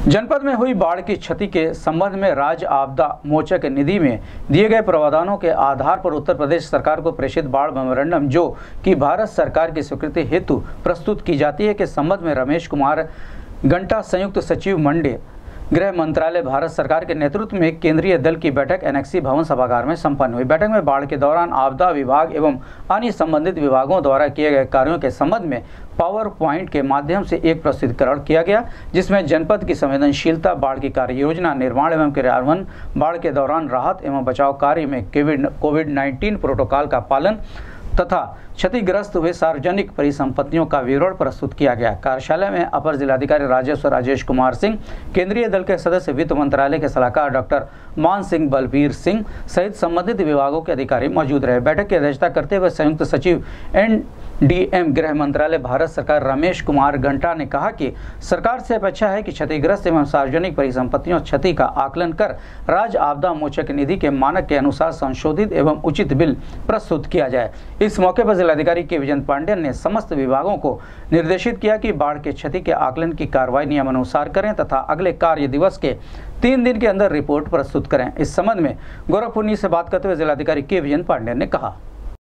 जनपद में हुई बाढ़ की क्षति के संबंध में राज्य आपदा मोचक निधि में दिए गए प्रावधानों के आधार पर उत्तर प्रदेश सरकार को प्रेषित बाढ़ मेमोरेंडम जो कि भारत सरकार की स्वीकृति हेतु प्रस्तुत की जाती है के संबंध में रमेश कुमार गंटा संयुक्त सचिव मंडी गृह मंत्रालय भारत सरकार के नेतृत्व में केंद्रीय दल की बैठक एनेक्सी भवन सभागार में संपन्न हुई। बैठक में बाढ़ के दौरान आपदा विभाग एवं अन्य संबंधित विभागों द्वारा किए गए कार्यों के संबंध में पावर पॉइंट के माध्यम से एक प्रस्तुतिकरण किया गया, जिसमें जनपद की संवेदनशीलता, बाढ़ की कार्य योजना, निर्माण एवं क्रियान्वयन, बाढ़ के दौरान राहत एवं बचाव कार्य में कोविड-19 प्रोटोकॉल का पालन तथा क्षतिग्रस्त हुए सार्वजनिक परिसंपत्तियों का विवरण प्रस्तुत किया गया। कार्यशाला में अपर जिलाधिकारी राजस्व राजेश कुमार सिंह, केंद्रीय दल के सदस्य, वित्त मंत्रालय के सलाहकार डॉक्टर मान सिंह, बलबीर सिंह सहित संबंधित विभागों के अधिकारी मौजूद रहे। बैठक की अध्यक्षता करते हुए संयुक्त सचिव NDM गृह मंत्रालय भारत सरकार रमेश कुमार गंटा ने कहा कि सरकार से अपेक्षा है कि क्षतिग्रस्त एवं सार्वजनिक परिसंपत्तियों क्षति का आकलन कर राज्य आपदा मोचक निधि के मानक के अनुसार संशोधित एवं उचित बिल प्रस्तुत किया जाए। इस मौके पर जिलाधिकारी के विजय पांडेयन ने समस्त विभागों को निर्देशित किया कि बाढ़ के क्षति के आकलन की कार्रवाई नियमानुसार करें तथा अगले कार्य दिवस के 3 दिन के अंदर रिपोर्ट प्रस्तुत करें। इस संबंध में गोरखपुर से बात करते हुए जिलाधिकारी के विजय पांडेयन ने कहा।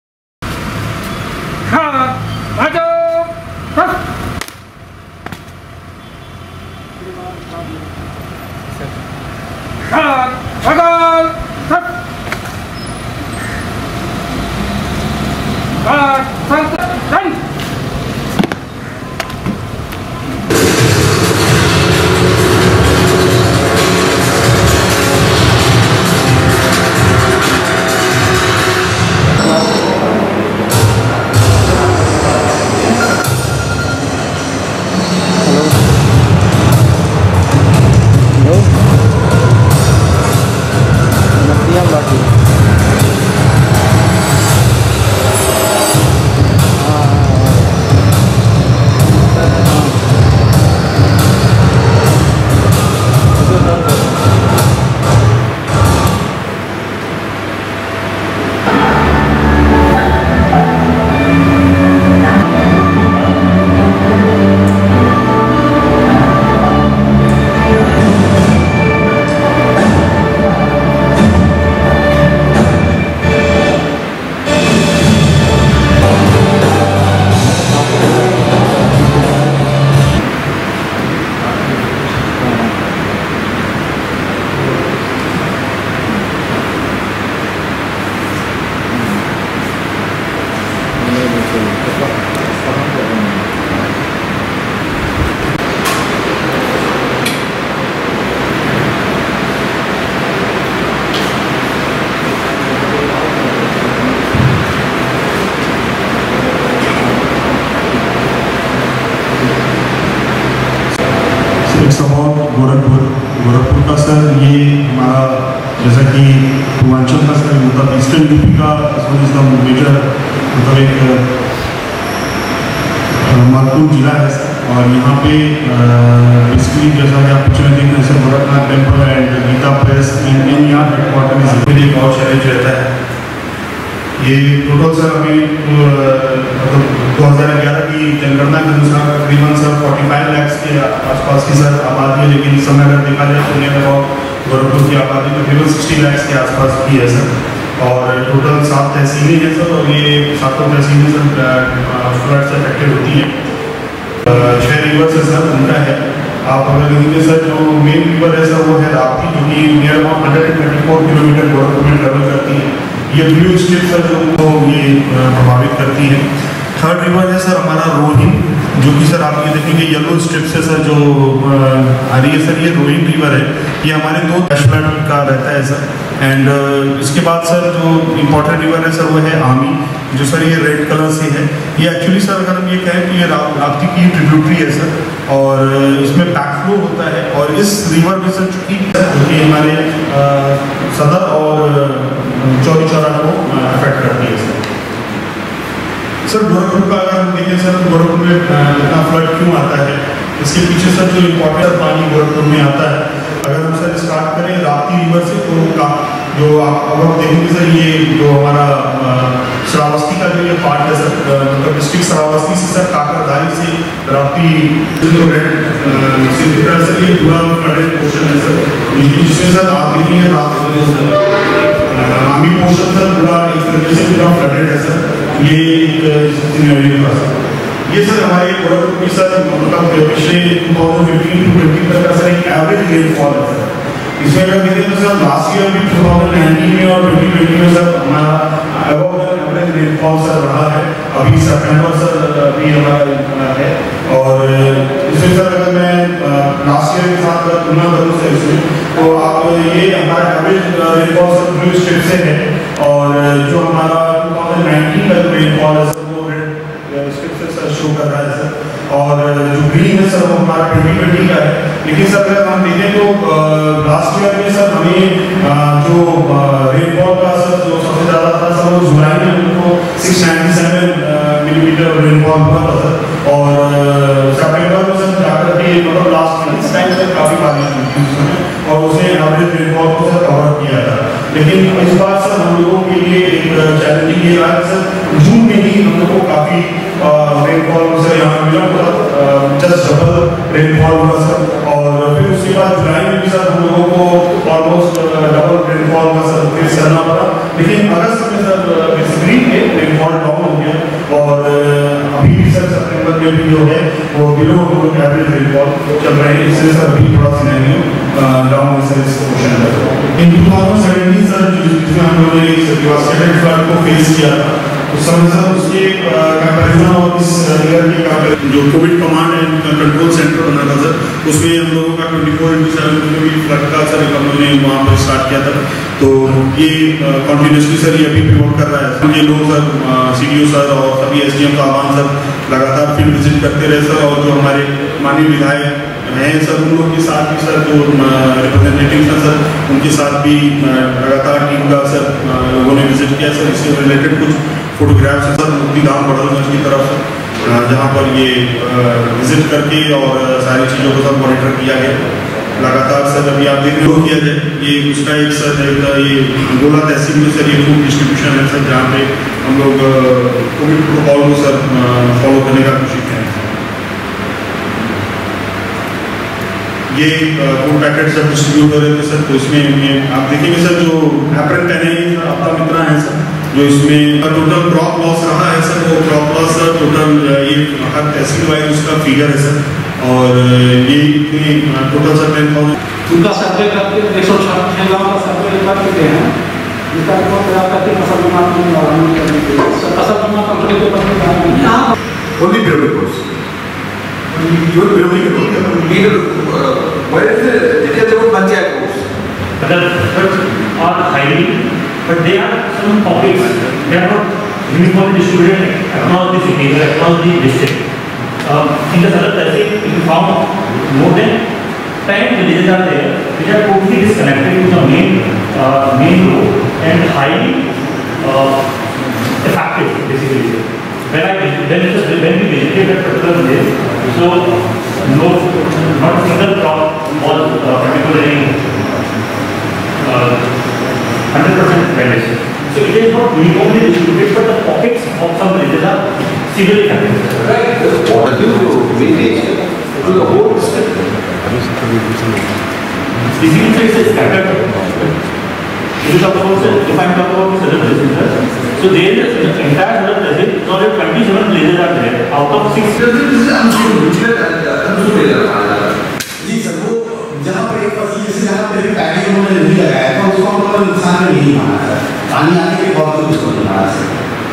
गोरखपुर का सर ये हमारा जैसा कि पूर्वांचल का सर मतलब ईस्टर्न यूपी का मेजर मतलब एक महत्वपूर्ण जिला है और यहाँ पे बेसिकली जैसा कि आप पिक्चर में देख रहे हैं sir Gorakhnath temple and Gita press इन यहाँ हेडक्वार्टर में एक और चैलेंज रहता है। ये टोटल सर अभी मतलब 2011 की जनगणना के अनुसार तकरीबन सर 45 लाख के आसपास की सर आबादी है, लेकिन इस समय अगर देखा जाए तो नियर अबाउट गोरखपुर की आबादी तकरीबन 60 लाख के आसपास की है सर और टोटल 7 तहसीलें हैं सर और ये 7 तहसीलें सर फ्लड से अफेक्टेड होती हैं। छह रिवर से सर उनका है, आप अगर देखेंगे सर जो मेन रिवर है सर वो है राप्ती जो कि नियर अबाउट 124 किलोमीटर गोरखपुर में ट्रेवल करती है। ये ब्लू स्ट्रिप सर जो ये प्रभावित करती है। थर्ड रिवर है सर हमारा रोहिन जो कि सर आप ये देखेंगे येलो स्ट्रिप से सर जो आ रही है सर ये रोहिन रिवर है, ये हमारे 2 फ्लड का रहता है सर। एंड इसके बाद सर जो इम्पोर्टेंट रिवर है सर वो है आमी जो सर ये रेड कलर से है। ये एक्चुअली सर अगर हम ये कहें तो ये राप्ती की ट्रिब्यूटरी है सर और इसमें बैक फ्लो होता है और इस रिवर में सर चूँकि हमारे सदर और चौरी चौरा को अफेक्ट करती है सर। गोरखपुर का अगर हम देखें सर गोरखपुर में इतना फ्लड क्यों आता है, इसके पीछे सर जो इम्पोर्टेंट पानी गोरखपुर में आता है। अगर हम सर स्टार्ट करें राप्ती रिवर से तो जो आप देखेंगे सर ये जो हमारा श्रावस्ती का जो ये पार्ट है सर, मतलब डिस्ट्रिक्ट श्रावस्ती से सर काकरधारी से राप्ती सर, ये पूरा फ्लडेड पोर्शन है सर, जिसमें सर आदमी है आमी पोर्शन सर पूरा एक तरीके से पूरा फ्लडेड है सर। ये एक सिनेरियो था सर। ये सर हमारे गोरखपुर की सर मतलब पिछले 2015-20 तक का सर एक एवरेज रेनफॉल है सर। इसमें अगर देखें तो सर लास्ट ईयर भी 2019 में और 2020 में सर हमारा एवरेज रेनफॉल सर रहा है। अभी सितंबर सर अभी हमारा है, और इसमें सर अगर मैं लास्ट ईयर के साथ तुलना करूँ सर इसमें, तो आप ये हमारा average rainfall sir blue state से है, और जो हमारा 2019 का जो रेनफॉल है सर वो रेड स्टेट से सर शो कर रहा है सर, और जो ग्रीन है सर वो हमारा 2020 का है। लेकिन सर अगर हम देखें तो लास्ट ईयर में सर हमें जो रेनफॉल का सर जो सबसे ज़्यादा था सर वो जुलाई में उनको 697 मिलीमीटर रेनफॉल हुआ था सर, और सितंबर में सर जाकर के मतलब लास्ट इस टाइम सर काफ़ी बारिश हुई थी उसमें, और उसने एवरेज रेनफॉल को सर कवर किया था। लेकिन इस बार सर हम लोगों के लिए एक चैलेंजिंग ये रहा सर, जून में ही हम लोग को काफ़ी रेनफॉल सर यहाँ मिला हुआ, जस्ट डबल रेनफॉल हुआ सर, और फिर उसके बाद जुलाई में भी सर हम लोगों को ऑलमोस्ट डबल रेनफॉल का सर फेस करना पड़ा। लेकिन अगस्त में सर बेसिकली रेनफॉल डाउन हो गया, और अभी भी सर सितंबर में भी जो है वो बिलो एवरेज रेनफॉल चल रहे हैं। इससे सर अभी थोड़ा सिनेरियो डाउन सर इस क्वेश्चन है। इन 2017 सर जिसमें हम लोगों ने डिवास्टेटेड फ्लड को फेस किया था, उस समय सर उसके कंपैरिजन और इस ईयर के जो Covid command and control centre बना था सर, उसमें हम लोगों का 24/7 भी फ्लड का सर हम लोगों ने वहाँ पर स्टार्ट किया था। तो ये कॉन्टिन्यूसली सर ये अभी प्रमोट कर रहा है। ये लोग सर CDO सर और सभी SDM का आह्वान सर लगातार फील्ड विजिट करते रहे सर, और जो हमारे माननीय विधायक हैं सर उन लोग के साथ भी सर जो रिप्रेजेंटेटिव हैं सर उनके साथ भी लगातार टीम का सर लोगों ने विजिट किया सर। इससे रिलेटेड कुछ फोटोग्राफ्स हैं सर मुक्तिधाम बड़ौलगंज की तरफ से, जहाँ पर ये विजिट करके और सारी चीज़ों को सब मॉनिटर किया गया लगातार सर। अभी आप देख रहे हो किया जाए ये उसका एक सर ये गोला तहसील में सर ये फूड डिस्ट्रीब्यूशन है सर, जहाँ पे हम लोग कोविड प्रोटोकॉल को सर फॉलो करने का कोशिश करें। ये फूड पैकेट सर डिस्ट्रीब्यूट कर रहे थे सर, तो इसमें आप देखेंगे सर जो एप्रन पहने हैं सर आपका मित्रा है सर, जो इसमें टोटल क्रॉप लॉस रहा है सर, वो क्रॉप लॉस सर टोटल ये हर तहसील वाइज उसका फिगर है सर, और ये इतनी टोटल सर 10,000 उनका सर्वे करके 106 गाँव का सर्वे कर चुके हैं, जिसका रिपोर्ट तैयार करके फसल बीमा कंपनी करने के लिए फसल बीमा कंपनी के पास only bureau course. You are bureau where is the detailed panchayat course? But the efforts are highly, but they are some pockets. They are not uniformly distributed across the city or across the district. In the southern Tehsil, we found more than 10 villages are there which are totally disconnected to the main road and highly effective basically. When we visited that particular village, so not a single crop was particularly 100% vanished. So it is not uniformly distributed, but the pockets of some villages are severely affected. Right. What do you manage to the whole district? Disease is scattered. If you talk about if I talk about southern Tehsil, so there is the entire southern Tehsil, so 27 villages are there. Out of 6. जी sir, वो जहाँ पर एक फसली जैसे जहाँ पर package उन्होंने नहीं लगाया था उसको हम लोग नुकसान में नहीं माना सर, पानी आने के बावजूद उसको नहीं माना सर।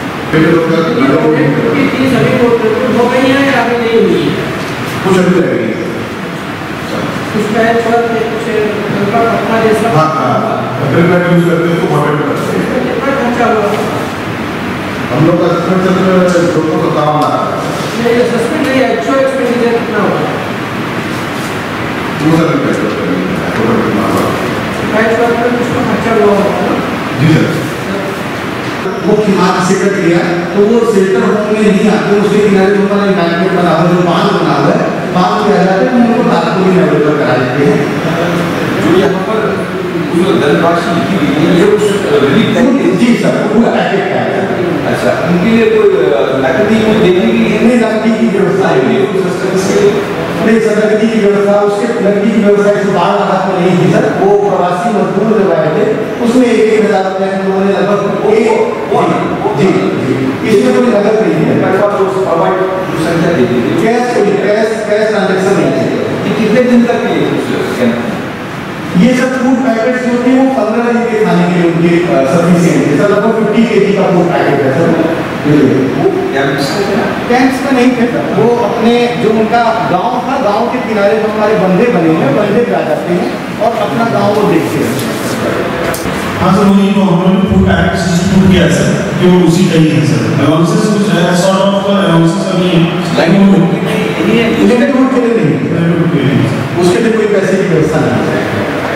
सभी हो गई है या अभी नहीं हुई? कुछ अभी रहेगी कुछ पैच पर कुछ हल्का पत्ता जैसा हाँ अप्रैल में यूज करते हैं तो बहुत करते हैं। कितना खर्चा हुआ? हम लोग का सस्पेंड लोगों को काम ना नहीं सस्पेंड नहीं एक्चुअल एक्सपेंडिचर कितना हुआ? 2,000 रुपये पैच पर कुछ खर्चा हुआ होगा जी सर। मुख्य मार्ग से कट गया तो वो सेल्टर होम में नहीं आते, उसके किनारे ऊपर मैनेजमेंट बना हुआ जो बांध बना हुआ है, बांध के हटाते हैं उनको रात को भी अवेलेबल करा देते हैं। जो यहाँ पर उसमें धनराशि लिखी गई है, ये कुछ रिलीफ करेंगे? जी सर, पूरा पैकेट का है। अच्छा, उनके लिए कोई नकदी को देने की नहीं, नकदी की व्यवस्था नहीं सर, नकदी की व्यवस्था, उसके नकदी की व्यवस्था इस बार राहत में नहीं थी सर। वो प्रवासी मजदूर जब आए थे उसमें 1,000 रुपये उन्होंने लगभग जी इसमें कोई नकद नहीं है। संख्या दे दी कैश ट्रांजेक्शन नहीं है। कितने दिन तक ये ये सब फूड पैकेट्स जो थे वो 15 दिन के खाने के लिए उनके सफिशिएंट है सर। लगभग 50 kg का फूड पैकेट है सर। वो कैंप्स में नहीं थे सर, वो अपने जो उनका गांव था, गांव के किनारे जो हमारे बंदे बने हैं, बंदे पे आ जाते हैं और अपना गांव वो देखते हैं। हाँ सर, वही तो हमने फूड पैकेट डिस्ट्रीब्यूट किया सर, कि वो उसी का ही है सर। अलाउंसेस कुछ है, सॉर्ट ऑफ अलाउंसेस अभी लिमिटेड के लिए नहीं, उसके लिए कोई पैसे की व्यवस्था नहीं है।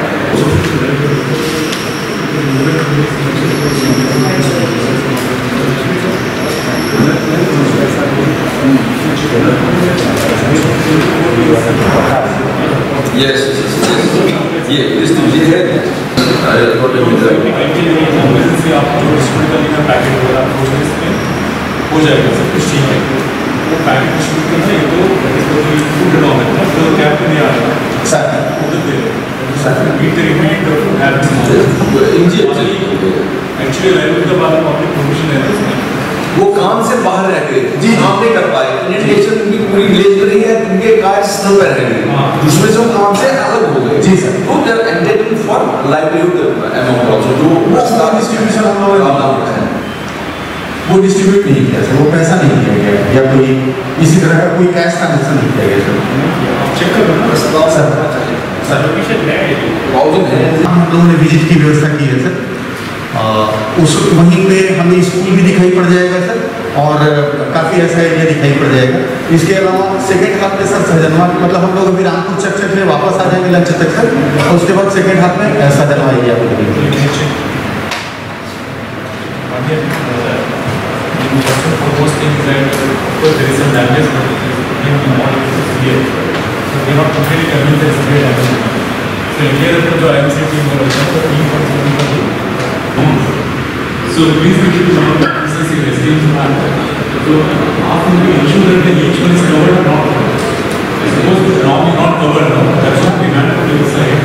Yes, ये लिस्ट मुझे है। हो जाएगा सब कुछ ठीक है। वो पैकेट डिस्ट्रीब्यूट करना ये तो फूड अलाउ है तो कैब में नहीं आ रहा सर। उधर they sir meet the requirement actually railway का बारे में पब्लिक परमिशन है इसमें। वो काम से बाहर रह गए जी, काम नहीं कर पाए, इन्विटेशन उनकी पूरी विलेज में नहीं है, उनके कार्य स्थल पर रह गए, उसमें से वो काम से अलग हो गए। जी सर। तो they are entitled for livelihood amount also, जो वो डिस्ट्रीब्यूशन हम लोगों ने वो डिस्ट्रीब्यूट नहीं किया सर, वो पैसा नहीं दिया गया या कोई इसी तरह का कोई कैश ट्रांजेक्शन नहीं किया गया सर। चेक करो सर हम लोगों ने विजिट की व्यवस्था की है सर। उस वहीं पे हमें स्कूल भी दिखाई पड़ जाएगा सर, और काफ़ी ऐसा एरिया दिखाई पड़ जाएगा। इसके अलावा सेकेंड हाफ में सर सहजनवा, मतलब हम लोग अभी रामपुर चक से वापस आ जाएंगे लंच तक सर, और उसके बाद सेकेंड हाफ में सहजनवा एरिया को दिखेंगे। Most things that there is some damage, but it can be more severe. So we are not completely convinced that severe damage. So here is the IMC team for so please be sure to know that this is a residential area. So after we ensure that each one is covered or not covered. Suppose the norm is not covered now, that's what we meant to decide.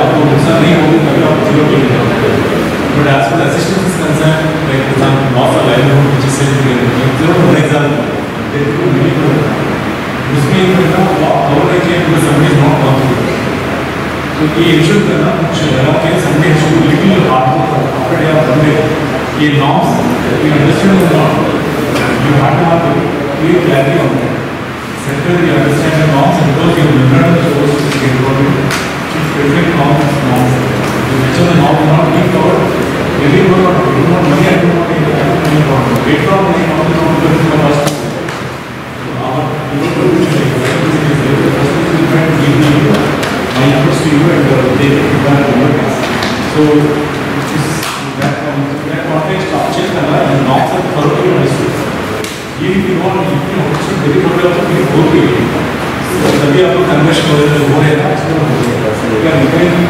But as far as assistance is concerned, like for example, loss of livelihood, which is said to be one example, they do really good. Muslim coverage because somebody is not gone through. So ये ensure करना कुछ okay, somebody has to do little hard work after they have done it. ये norms, you understand the norm, you have to have clear clarity on that. Second, you understand the norms and because you remember the source to get involved, choose different norms. To make sure the norm is not being covered. Really good or not, you want money, I don't want any wait for money, not because it's my first. So our my efforts to you and they require work. So that context check करना है, norms are thoroughly understood. ये भी बहुत very good of the whole thing. So तभी आपको conversion हो रहा है ना, इसको हो रहा है. क्या निकालेंगे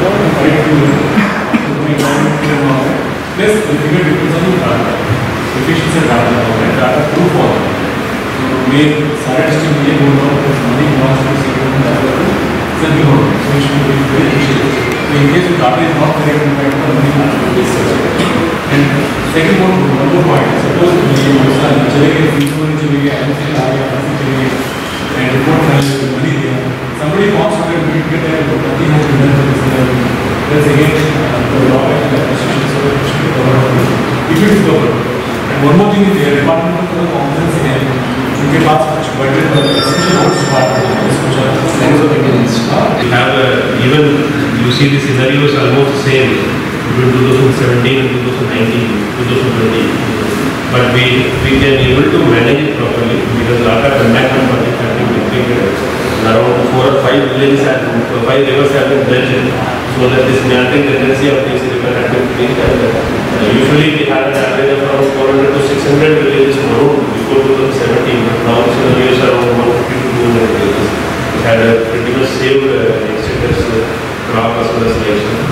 plus the figure depends on the data, efficiency of data proof for it. So we सारे डिस्ट्रिक्ट में ये बोल रहा हूँ कि money wants to see from data सभी हो रहे हैं. So it should be very efficient. So in case the data is not correct, in fact the money not to be searched. And second one more point. Suppose ये व्यवस्था चले गए, fees चले गए, ऐसे आ गया, ऐसे चले गए, and report फाइल में money दिया. Somebody wants to get a nothing has been done for this level. That's again the law and the constitution. So it should be covered. If it is covered. And one more thing is the department of the competence again. उनके पास कुछ budget essential notes department is कुछ we have even you see the scenario is almost the same between 2017 and 2019, 2020. But we can able to manage it properly because lot of contact projects have been completed. Around 4 or 5 villages have 5 rivers have been dredged so that this meandering tendency of this river has been cleaned. Usually we had an average of around 400 to 600 villages before 2017, but now the scenario is around 150 to 200 villages. It had pretty much saved extended crop as well as livestock.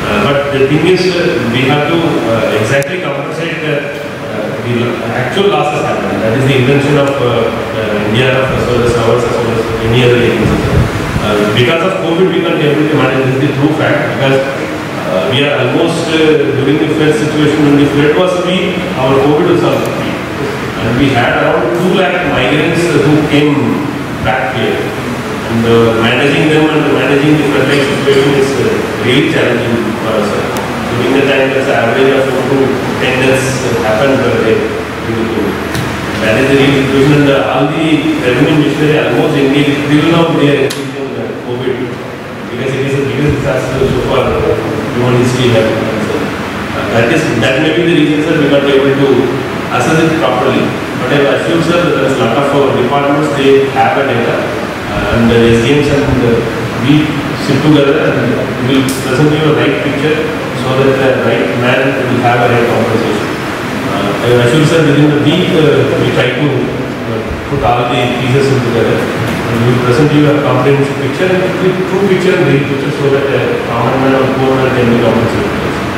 But the thing is, we have to exactly compensate the actual losses happened. That is the intention of India, as well as ours, as well as any other agencies. Because of COVID, we can't be able to manage. This is the true fact. Because we are almost during the flood situation, when the flood was weak, our COVID was also weak. And we had around 2 lakh migrants who came back here. And managing them and managing the flood-like situation is really challenging for us. During the time, there's an average of 4 to 10 deaths happened per day. That is the real situation. And all the revenue missionary almost engaged till now they are engaged in COVID. Because it is the biggest disaster so far human history has. That may be the reason, sir, we are not able to assess it properly. But I assure, sir, that there is a lot of departments, they have a data. And the SDMs and we sit together and we will present you a right picture so that the right man will have a right compensation. I assure, sir, within the week we try to put all the pieces together and we will present you a comprehensive picture and with true picture and real picture so that the common man or poor man can be compensated.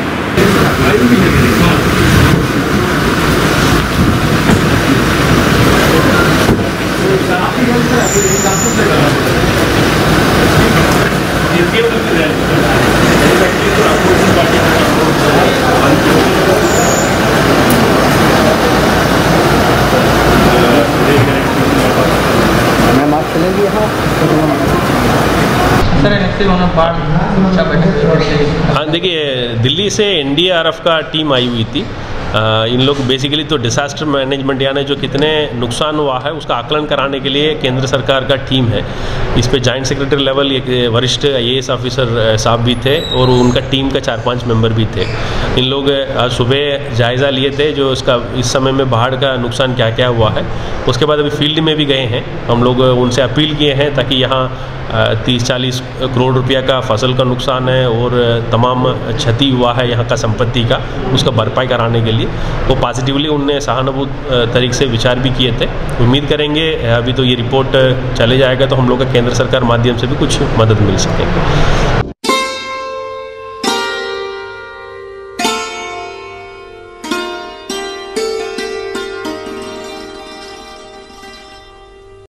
हाँ, देखिए, दिल्ली से NDRF का team आई हुई थी। इन लोग basically तो disaster management यानी जो कितने नुकसान हुआ है उसका आकलन कराने के लिए केंद्र सरकार का टीम है। इस पे जॉइंट सेक्रेटरी लेवल एक वरिष्ठ IAS ऑफिसर साहब भी थे और उनका टीम का 4-5 मेंबर भी थे। इन लोग आज सुबह जायज़ा लिए थे जो इसका इस समय में बाढ़ का नुकसान क्या क्या हुआ है। उसके बाद अभी फील्ड में भी गए हैं। हम लोग उनसे अपील किए हैं ताकि यहाँ 30-40 करोड़ रुपया का फसल का नुकसान है और तमाम क्षति हुआ है यहाँ का संपत्ति का, उसका भरपाई कराने के लिए वो पॉजिटिवली उनने सहानुभूत तरीके से विचार भी किए थे। उम्मीद करेंगे अभी तो ये रिपोर्ट चले जाएगा तो हम लोग का केंद्र सरकार माध्यम से भी कुछ मदद मिल सके।